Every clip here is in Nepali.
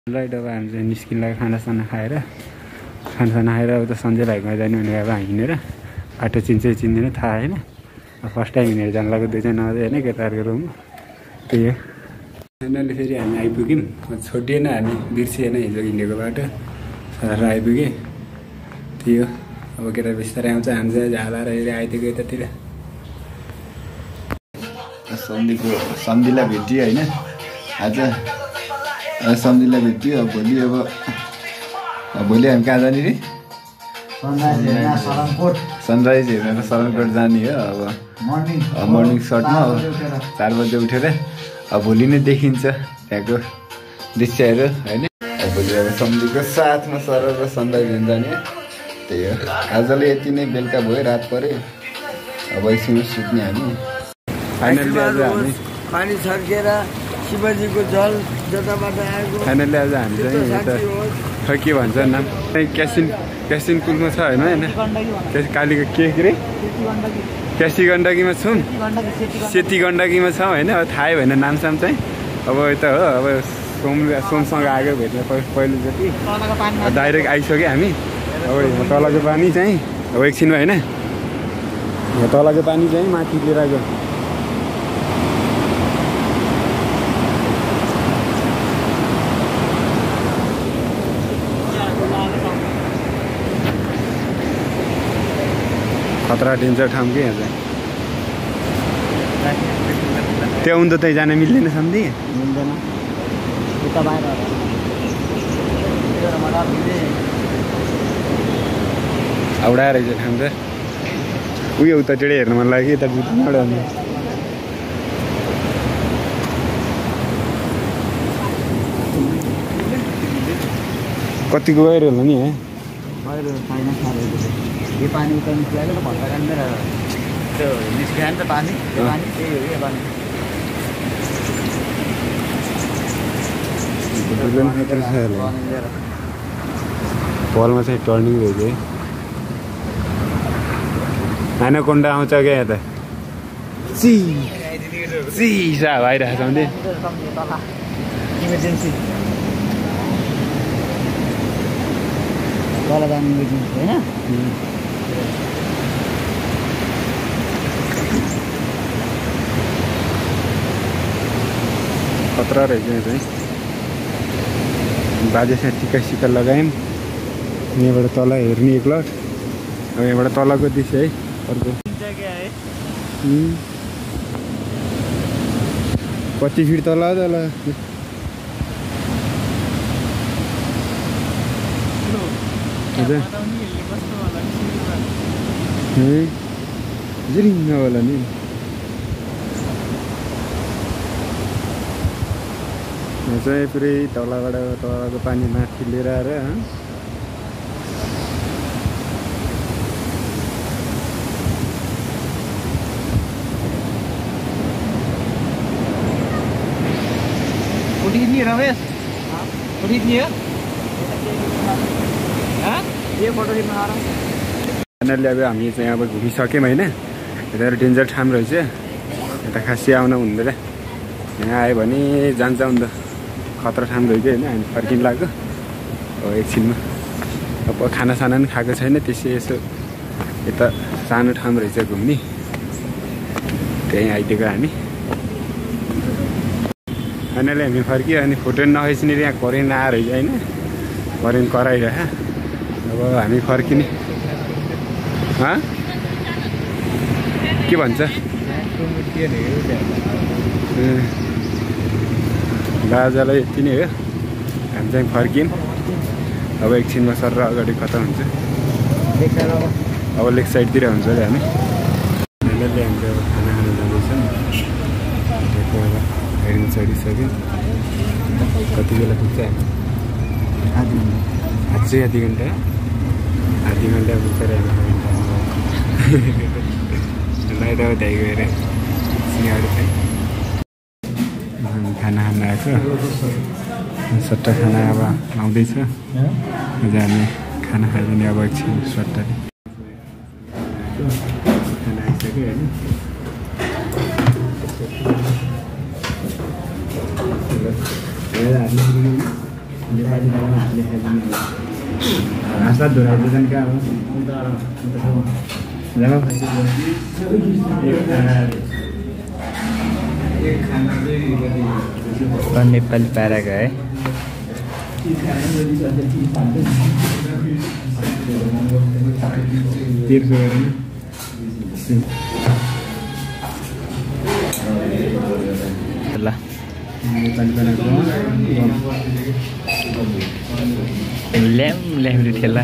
राइट अब हामी चाहिँ निस्किँदा खानासाना खाएर उता सन्जय भाइकोमा जाने भनेको अब हिँडेर बाटो चिन्दैन थाहा होइन। फर्स्ट टाइम हिँडेर जानु लाग्यो दुईजना होइन केटाहरूको रुम त्यही हो। फाइनली फेरि हामी आइपुग्यौँ छोडिएन हामी बिर्सिएन हिजो हिँडेको बाटो सर आइपुगेँ त्यही हो। अब केटा बिस्तारै आउँछ हामी चाहिँ झालाएर हेरेर आइदिएको यतातिर सम्झीलाई भेटियो होइन आज सम्झीलाई भेटियो। अब भोलि हामी कहाँ जाने रे सनराइज हेर्न सरनकोट जाने हो। अब मर्निङ सर्टमा 4 बजे उठेर अब भोलि नै देखिन्छ त्यहाँको दृश्यहरू होइन। भोलि अब सम्झीको साथमा सर र सनराइज हेर्न जाने त्यही हो। आजले यति नै बेलुका भयो रात पऱ्यो अब एकछिन सुत्ने हामी। फाइनली आज हामी पानी छर्केर शिवजीको जल जताबाट आएको फाइनली आज हामी चाहिँ यता खै के भन्छ नाम क्यासिन पुलमा छ होइन कालीको के रे क्यासी गण्डकीमा छौँ सेती गण्डकीमा छौँ होइन। अब थाहै भएन नामसाम चाहिँ अब यता हो। अब सोमसँग आएको भेट्न पहिलोचोटि डाइरेक्ट आइसक्यो हामी। अब तलको पानी चाहिँ अब एकछिनमा होइन तलको पानी चाहिँ माथि लिएर आएको खतरा डेन्जर ठाउँ के यहाँ चाहिँ त्यो उन त त्यही जान मिल्दैन सम्झी मिल्दैन उता बाहिर औडाएर रहेछ ठाउँ त उयो उतातिर हेर्नु मन लाग्यो यता कतिको गएर होला नि है यो पानी उता निस्किहाल्यो त भन्दा काट्दैन त्यो निस्किहाल्यो नि त पानी त्यो पानी त्यही हो यो पानी पलमा चाहिँ टर्निङ रहेछ है। एनाकोन्डा आउँछ क्या यहाँ त सिसा भइरहेछ भने इमर्जेन्सी तल जाने इमर्जेन्सी होइन। खतरा रहेछ यहाँ चाहिँ बाजेसँग टिका सिक्का लगायौँ। यहाँबाट तल हेर्ने एकलट अब यहाँबाट तलको दृश्य है अर्को कति फिट तल तल जिरिङ्ग होला नि चाहिँ पुरै तलबाट तलको पानी माथि लिएर आएर उठिने रमेश उठिने यो फोटो खिच्नु फाइनली अब हामी चाहिँ अब घुमिसक्यौँ होइन। यता डेन्जर ठाउँ रहेछ यता खासै आउनु हुँदैन। यहाँ आयो भने जान्छ नि त खतरा ठाउँ रहेछ होइन। हामी फर्किनु लाग्यो अब एकछिनमा अब खानासाना पनि खाएको छैन त्यसै यसो यता सानो ठाउँ रहेछ घुम्ने त्यहीँ आइदिएको हामी। फाइनली हामी फर्क्यो अनि फोटो नखिच्ने यहाँ करेन्ट आएर होइन करेन्ट कराइरह। अब हामी फर्किने के भन्छ बाजालाई यति नै हो। हामी चाहिँ फर्क्यौँ अब एकछिनमा सर अगाडि कता हुन्छ अब लेक साइडतिर हुन्छ अरे हामी। फाइनली हामीले अब खाना खान जाँदैछौँ हेरिङ चढिसक्यौँ। कति बेला पुग्छ आधी घन्टा पुग्छ अरे लाइट अब त्यही गएर सिँगाडो चाहिँ खाना खान आएको सट्टा खाना अब आउँदैछ। आज हामी खाना खाइदिने अब एकछिन सट्टाले खाना आइसक्यो होइन। आस्था दोहोऱ्याइदिन्छन् क्या अब नेपाली पाराको है ल ल्याउनु ठेला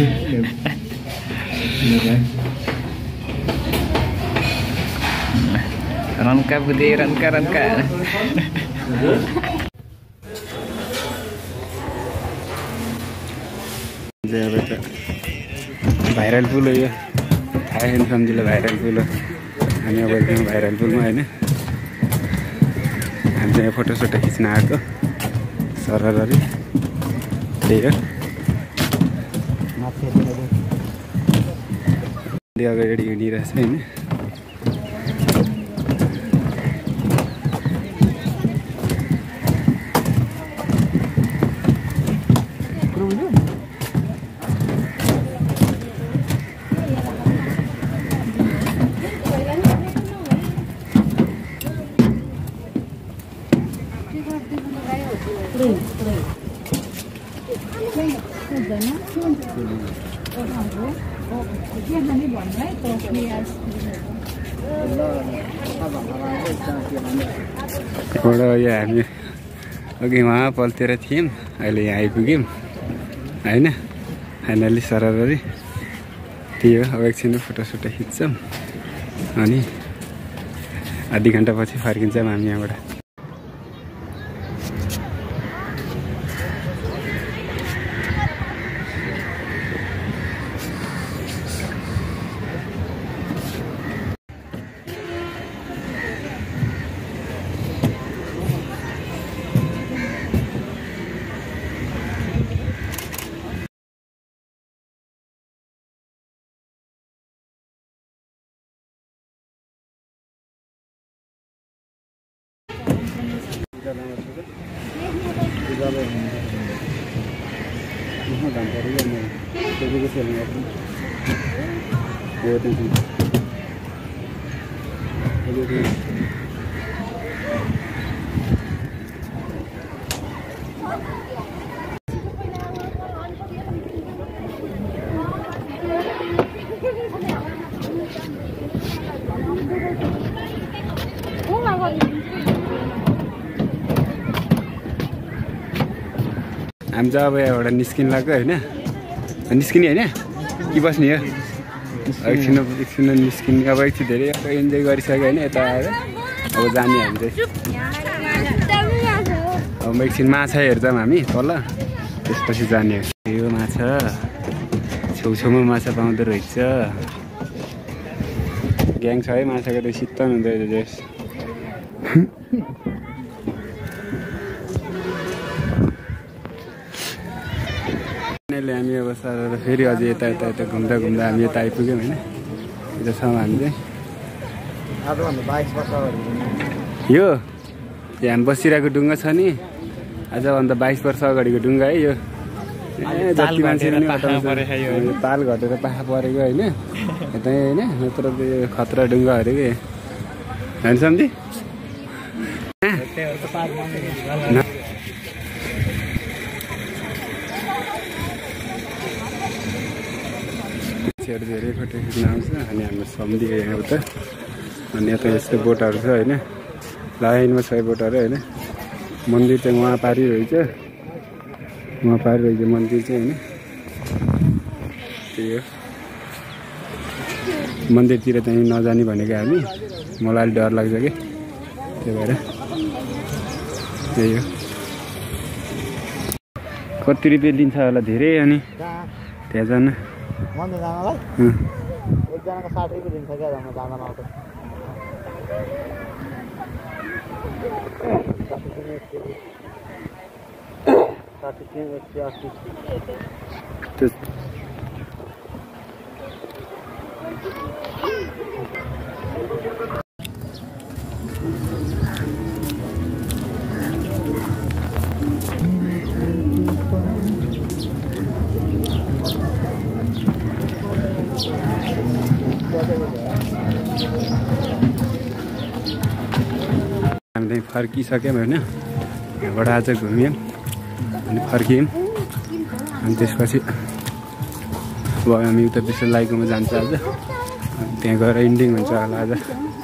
रन्का बुझे रन्का रन्का भाइरल पुल हो यो थाहा छैन सम्झिलो भाइरल पुल हो हामी अब एकदम भाइरल पुलमा होइन हामी चाहिँ फोटोसोटो खिच्न आएको सरररी त्यही हो अगाडि हिँडिरहेछ होइन हामी अघि वहाँ पल्तिर थियौँ अहिले यहाँ आइपुग्यौँ होइन फाइनली सरररी त्यही हो अब एकछिन फोटोसोटो खिच्छौँ अनि आधी घन्टापछि फर्किन्छौँ हामी यहाँबाट हामी चाहिँ अब यहाँबाट निस्किन लाग्यो होइन निस्किने होइन कि बस्ने हो एकछिन निस्किने अब एकछिन धेरै अब इन्जोय गरिसक्यो होइन यता आएर अब जाने हामी चाहिँ अब एकछिन माछा हेर्छौँ हामी तल त्यसपछि जाने हो यो माछा छेउछेउमा माछा पाउँदो रहेछ ग्याङ छ है माछाको त शीतल हुँदो रहेछ हामी अब सर फेरि अझै यता घुम्दा हामी यता आइपुग्यौँ होइन यता छौँ हामी चाहिँ यो हामी बसिरहेको डुङ्गा छ नि आजभन्दा 22 वर्ष अगाडिको डुङ्गा है यो जति मान्छे पाल घटेर पाखा परेको होइन यतै होइन नत्र यो खतरा डुङ्गा अरे कि होइन सम्झी धेरै फोटो खिच्न आउँछ अनि हाम्रो सम्झिएको यहाँ उता अनि यता यस्तो बोटहरू छ होइन लाइनमा छ बोटहरू होइन मन्दिर चाहिँ वहाँ पारि रहेछ मन्दिर चाहिँ होइन त्यही हो मन्दिरतिर चाहिँ नजाने भनेको हामी मलाई अलिक डर लाग्छ कि त्यही भएर त्यही हो कति रुपियाँ लिन्छ होला धेरै अनि त्यहाँ जान मन्दिर जानलाई एकजनाको 60 रुपियाँ दिन्छ क्या जान आउँछ फर्किसक्यौँ होइन। यहाँबाट आज घुम्यौँ अनि फर्कियौँ। अनि त्यसपछि अब हामी उता फीवलाकेमा जान्छ आज। त्यहाँ गएर इन्डिङ हुन्छ होला आज।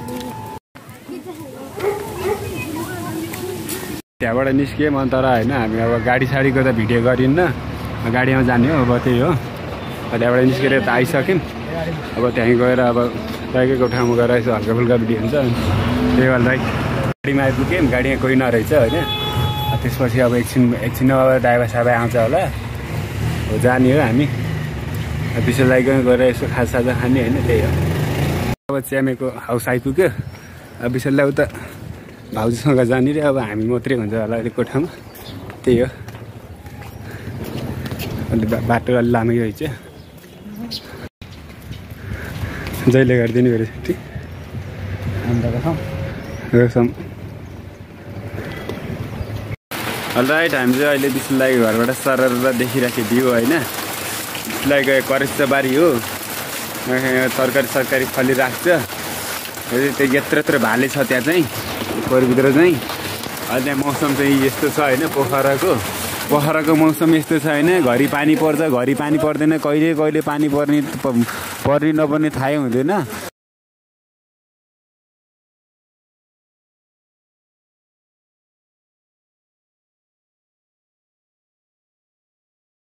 त्यहाँबाट निस्कियौँ अनि तर होइन हामी अब गाडी साडीको त भिडियो गरिन्न, गाडीमा जाने हो। अब त्यही हो, त्यहाँबाट निस्केर त आइसक्यौँ। अब त्यहीँ गएर अब लागेको ठाउँमा गएर यसो हल्का फुल्का भिडियो हुन्छ। त्यही भएर गाडीमा आइपुग्यौँ, गाडीमा कोही नरहेछ होइन। त्यसपछि अब एकछिनमा अब ड्राइभर साहब आउँछ होला, हो जाने हो हामी। फीवलाकेमा गएर यसो खाजासाजा खाने होइन, त्यही हो। अब च्यामेको हाउस आइपुग्यो। अब विशाललाई उता भाउजूसँग जाने रे, अब हामी मात्रै हुन्छ होला अहिले कोठामा, त्यही हो। अलि बाटो अलि लामै रहेछ, जहिले गरिदिनु पऱ्यो छुट्टी। राइट, हामी चाहिँ अहिले फीवलाके घरबाट सरर देखिरहेको भ्यू होइन। फीवलाके करेस्टबारी हो, तरकारी फलिरहेको छ। त्यो यत्रो भाले छ त्यहाँ चाहिँ खोरभित्र चाहिँ। अहिले त्यहाँ मौसम चाहिँ यस्तो छ होइन, पोखराको मौसम यस्तो छ होइन। घरि पानी पर्छ, घरि पानी पर्दैन, कहिले पानी पर्ने नपर्ने थाहै हुँदैन।